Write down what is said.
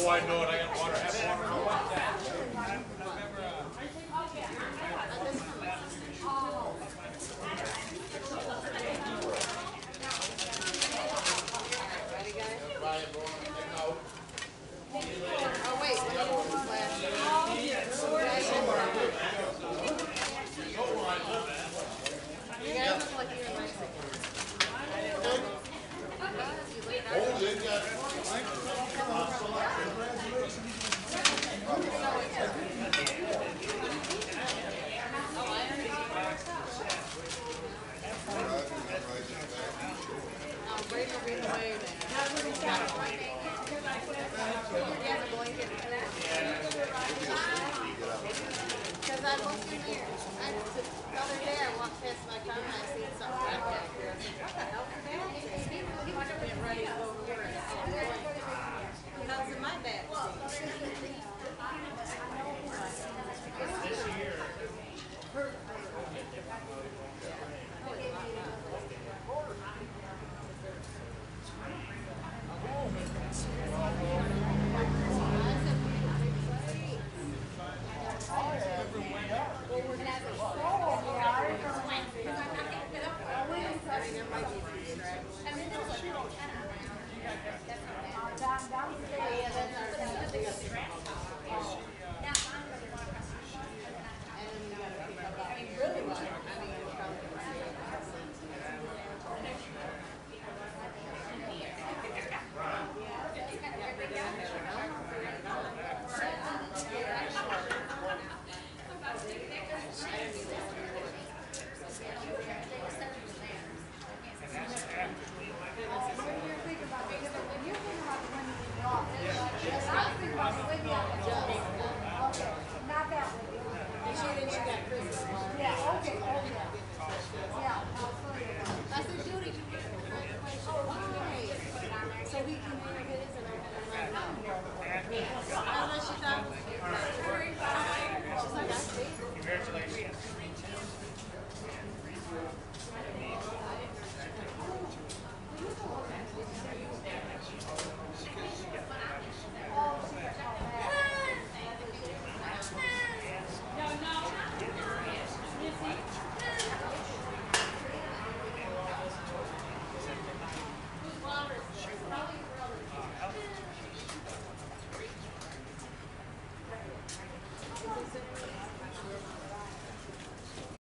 Oh, I know it. I got water. Have water. Oh wait, what do you want to flash? You guys look like you're in Mexico. Oh, they got. Break or read away then. You have a blanket for that? Because I looked in here. The other day I walked past my car and I seen something right back there. I said, what the hell is that? He must have been ready to go to work. How's in my back? Downstairs.